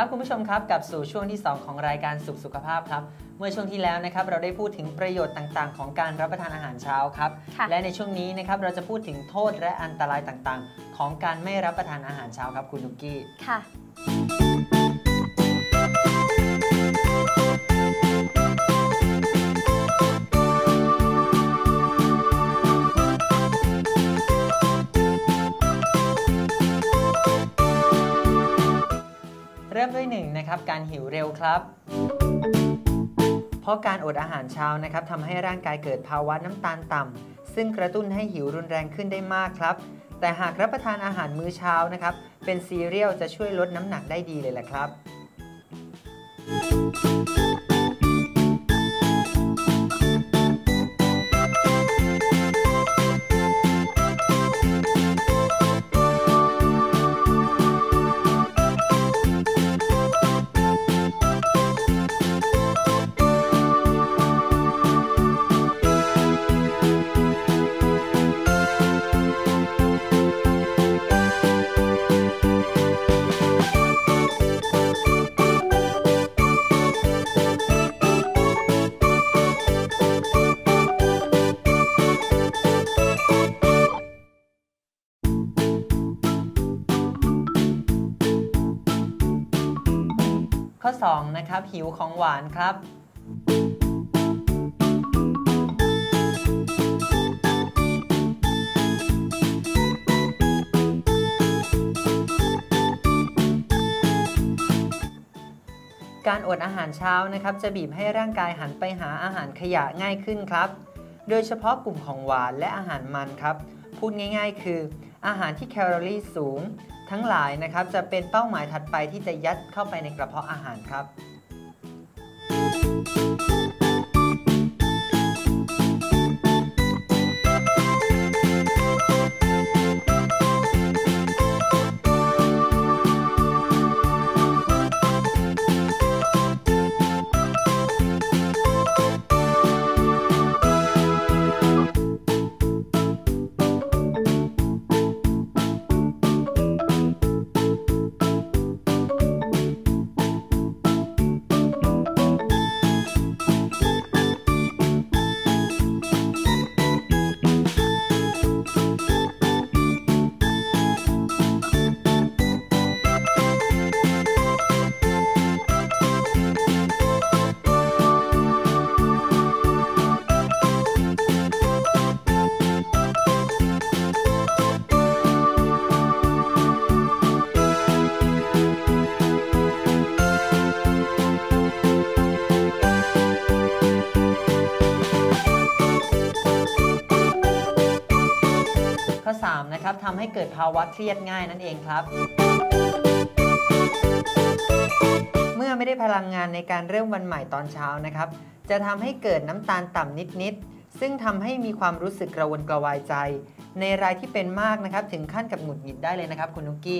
ครับคุณผู้ชมครับกับสู่ช่วงที่2ของรายการสุขภาพครับเมื่อช่วงที่แล้วนะครับเราได้พูดถึงประโยชน์ต่างๆของการรับประทานอาหารเช้าครับและในช่วงนี้นะครับเราจะพูดถึงโทษและอันตรายต่างๆของการไม่รับประทานอาหารเช้าครับคุณนุกกี้ค่ะเริ่มด้วย1นะครับการหิวเร็วครับเพราะการอดอาหารเช้านะครับทำให้ร่างกายเกิดภาวะน้ำตาลต่ำซึ่งกระตุ้นให้หิวรุนแรงขึ้นได้มากครับแต่หากรับประทานอาหารมื้อเช้านะครับเป็นซีเรียลจะช่วยลดน้ำหนักได้ดีเลยแหละครับข้อ2นะครับหิวของหวานครับการอดอาหารเช้านะครับจะบีบให้ร่างกายหันไปหาอาหารขยะง่ายขึ้นครับโดยเฉพาะกลุ่มของหวานและอาหารมันครับพูดง่ายๆคืออาหารที่แคลอรี่สูงทั้งหลายนะครับจะเป็นเป้าหมายถัดไปที่จะยัดเข้าไปในกระเพาะอาหารครับข้อ3นะครับทำให้เกิดภาวะเครียดง่ายนั่นเองครับเมื่อไม่ได้พลังงานในการเริ่มวันใหม่ตอนเช้านะครับจะทำให้เกิดน้ำตาลต่ำนิดๆซึ่งทำให้มีความรู้สึกกระวนกระวายใจในรายที่เป็นมากนะครับถึงขั้นกับหงุดหงิดได้เลยนะครับคุณนุกกี้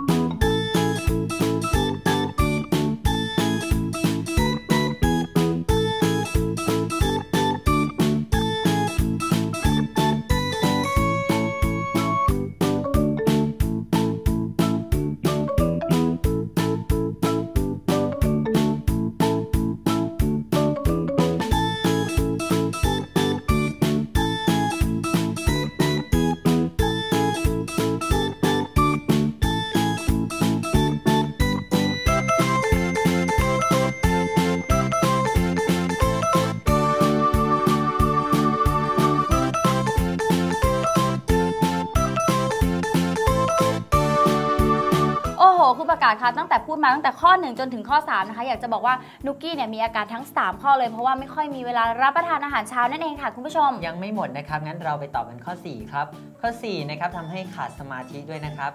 คุณประกาศคะตั้งแต่พูดมาตั้งแต่ข้อ1จนถึงข้อ3นะคะอยากจะบอกว่านุกกี้เนี่ยมีอาการทั้ง3ข้อเลยเพราะว่าไม่ค่อยมีเวลารับประทานอาหารเช้านั่นเองค่ะคุณผู้ชมยังไม่หมดนะครับงั้นเราไปต่อกันข้อ4ครับข้อ4นะครับทำให้ขาดสมาธิด้วยนะครับ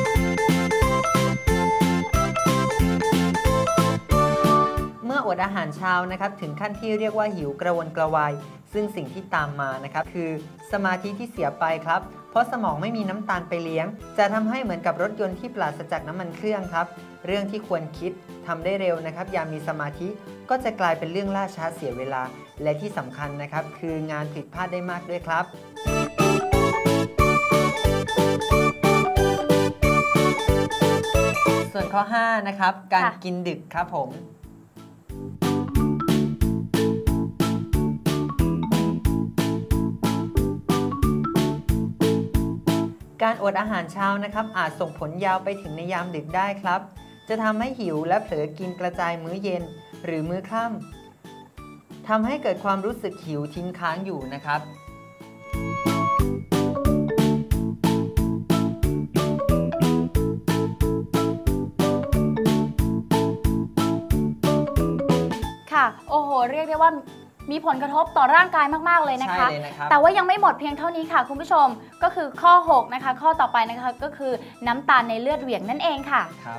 อดอาหารเช้านะครับถึงขั้นที่เรียกว่าหิวกระวนกระวายซึ่งสิ่งที่ตามมานะครับคือสมาธิที่เสียไปครับเพราะสมองไม่มีน้ำตาลไปเลี้ยงจะทำให้เหมือนกับรถยนต์ที่ปราศจากน้ำมันเครื่องครับเรื่องที่ควรคิดทำได้เร็วนะครับยามมีสมาธิก็จะกลายเป็นเรื่องล่าช้าเสียเวลาและที่สำคัญนะครับคืองานผิดพลาดได้มากด้วยครับส่วนข้อ5นะครับการกินดึกครับผมการอดอาหารเช้านะครับอาจส่งผลยาวไปถึงในยามดึกได้ครับจะทำให้หิวและเผลอกินกระจายมื้อเย็นหรือมื้อค่ำทำให้เกิดความรู้สึกหิวทิ้งค้างอยู่นะครับค่ะโอ้โหเรียกได้ว่ามีผลกระทบต่อร่างกายมากๆเลยนะคะใช่เลยนะครับแต่ว่ายังไม่หมดเพียงเท่านี้ค่ะคุณผู้ชมก็คือข้อ6นะคะข้อต่อไปนะคะก็คือน้ำตาลในเลือดเหวี่ยงนั่นเองค่ะครับ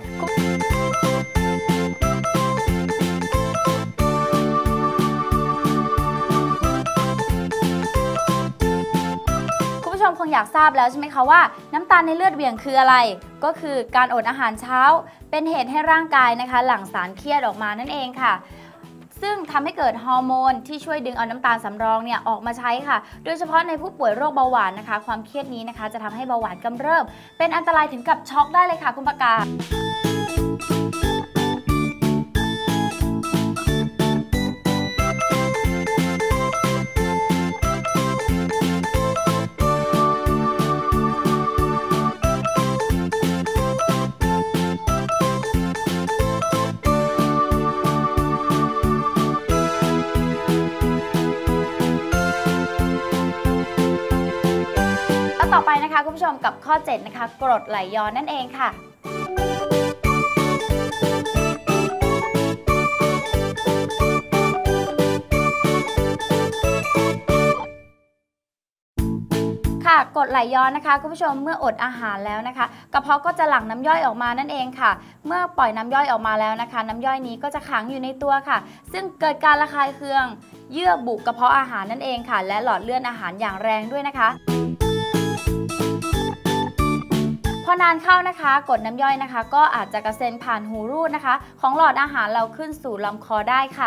คุณผู้ชมคงอยากทราบแล้วใช่ไหมคะว่าน้ำตาลในเลือดเหวี่ยงคืออะไรก็คือการอดอาหารเช้าเป็นเหตุให้ร่างกายนะคะหลั่งสารเครียดออกมานั่นเองค่ะซึ่งทำให้เกิดฮอร์โมนที่ช่วยดึงเอาน้ำตาลสำรองเนี่ยออกมาใช้ค่ะโดยเฉพาะในผู้ป่วยโรคเบาหวานนะคะความเครียดนี้นะคะจะทำให้เบาหวานกำเริบเป็นอันตรายถึงกับช็อกได้เลยค่ะคุณประกาศต่อไปนะคะคุณผู้ชมกับข้อ7นะคะกรดไหลย้อนนั่นเองค่ะกรดไหลย้อนนะคะคุณผู้ชมเมื่ออดอาหารแล้วนะคะกระเพาะก็จะหลั่งน้ำย่อยออกมานั่นเองค่ะเมื่อปล่อยน้ำย่อยออกมาแล้วนะคะน้ำย่อยนี้ก็จะขังอยู่ในตัวค่ะซึ่งเกิดการระคายเคืองเยื่อบุกระเพาะอาหารนั่นเองค่ะและหลอดเลือดอาหารอย่างแรงด้วยนะคะพอนานเข้านะคะกรดน้ำย่อยนะคะก็อาจจะกระเซ็นผ่านหูรูดนะคะของหลอดอาหารเราขึ้นสู่ลำคอได้ค่ะ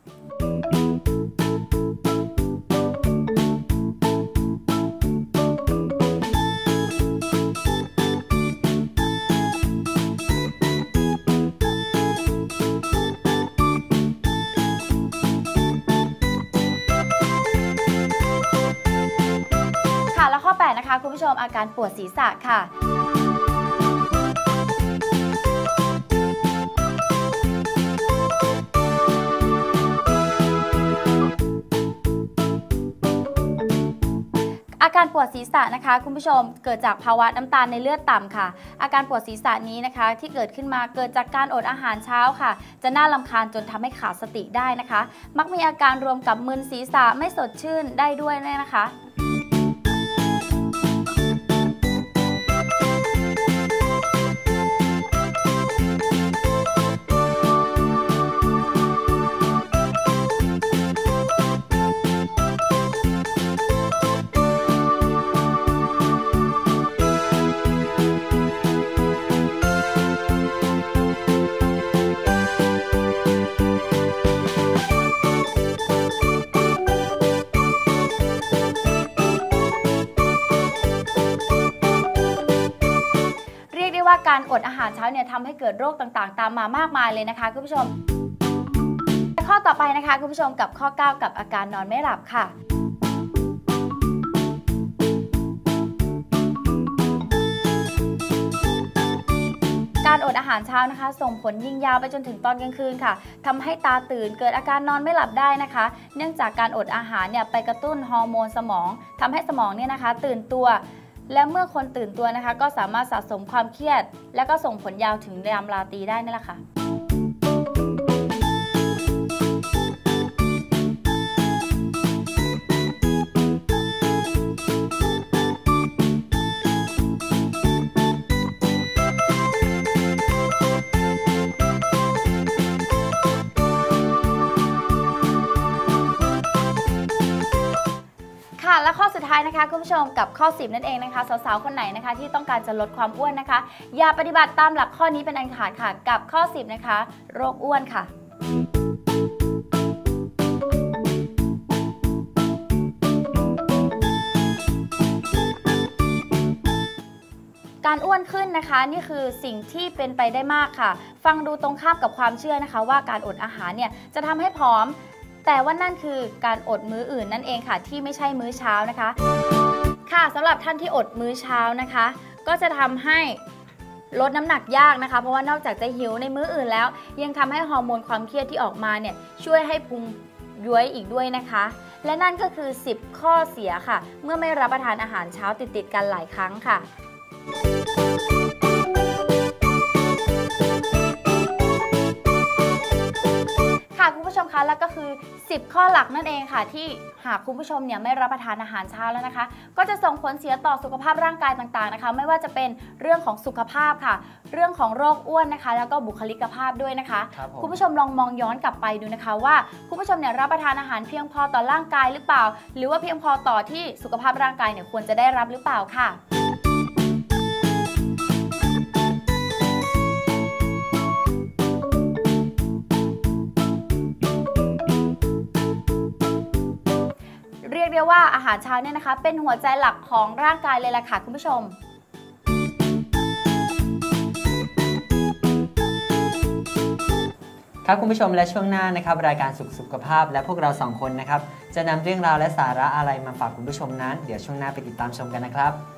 และข้อ8นะคะคุณผู้ชมอาการปวดศีรษะค่ะอาการปวดศีรษะนะคะคุณผู้ชมเกิดจากภาวะน้ำตาลในเลือดต่ำค่ะอาการปวดศีรษะนี้นะคะที่เกิดขึ้นมาเกิดจากการอดอาหารเช้าค่ะจะน่ารำคาญจนทำให้ขาดสติได้นะคะมักมีอาการรวมกับมึนศีรษะไม่สดชื่นได้ด้วยนะคะว่าการอดอาหารเช้าเนี่ยทำให้เกิดโรคต่างๆตามมามากมายเลยนะคะคุณผู้ชมข้อต่อไปนะคะคุณผู้ชมกับข้อ9กับอาการนอนไม่หลับค่ะการอดอาหารเช้านะคะส่งผลยิงยาวไปจนถึงตอนกลางคืนค่ะทำให้ตาตื่นเกิดอาการนอนไม่หลับได้นะคะเนื่องจากการอดอาหารเนี่ยไปกระตุ้นฮอร์โมนสมองทำให้สมองเนี่ยนะคะตื่นตัวและเมื่อคนตื่นตัวนะคะก็สามารถสะสมความเครียดและก็ส่งผลยาวถึงยามราตรีได้นั่นแหละค่ะท้ายนะคะคุณผู้ชมกับข้อ10นั่นเองนะคะสาวๆคนไหนนะคะที่ต้องการจะลดความอ้วนนะคะอย่าปฏิบัติตามหลักข้อนี้เป็นอันขาดค่ะกับข้อ10นะคะโรคอ้วนค่ะการอ้วนขึ้นนะคะนี่คือสิ่งที่เป็นไปได้มากค่ะฟังดูตรงข้ามกับความเชื่อนะคะว่าการอดอาหารเนี่ยจะทำให้ผอมแต่ว่านั่นคือการอดมื้ออื่นนั่นเองค่ะที่ไม่ใช่มื้อเช้านะคะค่ะสำหรับท่านที่อดมื้อเช้านะคะก็จะทำให้ลดน้ำหนักยากนะคะเพราะว่านอกจากจะหิวในมื้ออื่นแล้วยังทำให้ฮอร์โมนความเครียดที่ออกมาเนี่ยช่วยให้พุงย้วยอีกด้วยนะคะและนั่นก็คือ10ข้อเสียค่ะเมื่อไม่รับประทานอาหารเช้าติดๆกันหลายครั้งค่ะคุณผู้ชมคะแล้วก็คือ10ข้อหลักนั่นเองค่ะที่หากคุณผู้ชมเนี่ยไม่รับประทานอาหารเช้าแล้วนะคะก็จะส่งผลเสียต่อสุขภาพร่างกายต่างๆนะคะไม่ว่าจะเป็นเรื่องของสุขภาพค่ะเรื่องของโรคอ้วนนะคะแล้วก็บุคลิกภาพด้วยนะคะคุณผู้ชมลองมองย้อนกลับไปดูนะคะว่าคุณผู้ชมเนี่ยรับประทานอาหารเพียงพอต่อร่างกายหรือเปล่าหรือว่าเพียงพอต่อที่สุขภาพร่างกายเนี่ยควรจะได้รับหรือเปล่าค่ะเรียกได้ว่าอาหารเช้าเนี่ยนะคะเป็นหัวใจหลักของร่างกายเลยล่ะค่ะคุณผู้ชมครับคุณผู้ชมและช่วงหน้านะครับรายการสุขภาพและพวกเรา2 คนนะครับจะนำเรื่องราวและสาระอะไรมาฝากคุณผู้ชมนั้นเดี๋ยวช่วงหน้าไปติดตามชมกันนะครับ